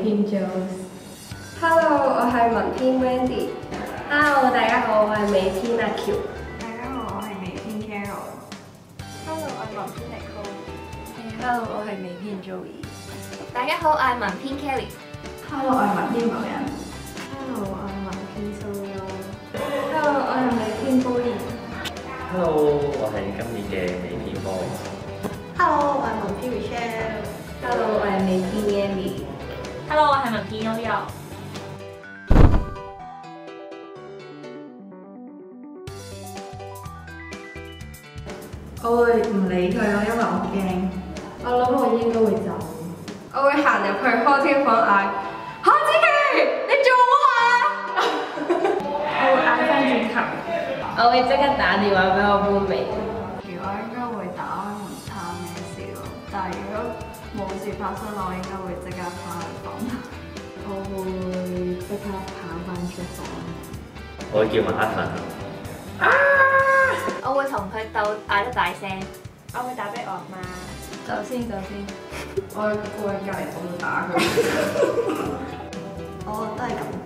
編 Jules。 Hello， 我係文編 Wendy。Hello， 大家好，我係美編阿喬。 大家好，我係美編 Carol。 Hello， 我係文編 Nicole。 Hello， 我係美編 Joey。 大家好，我係文編 Kelly。 Hello， 我係文編某人。 Hello， 我係文編蘇優。 Hello， 我係美編 Boy。 Hello， 我係今年嘅美編 Boy。 Hello， 我係文編 Michelle。 Hello， 我係美編 Andy。 Hello， 我係文編悠悠。 我會唔理佢咯，因為我驚。 我諗我應該會走。 我會行入去開天房嗌：何子琪，你做乜啊？ 我會嗌翻轉頭。 我會即刻打電話俾我 roommate。 我應該會打開門睇下咩事咯，但係如果冇事發生，我應該會即刻翻去房。 我會即刻跑翻出房。 我會叫埋黑粉。 我會同佢鬥嗌得大聲。 我會打俾我阿媽。 走先。 我會過去隔離房度打佢。 我都係咁。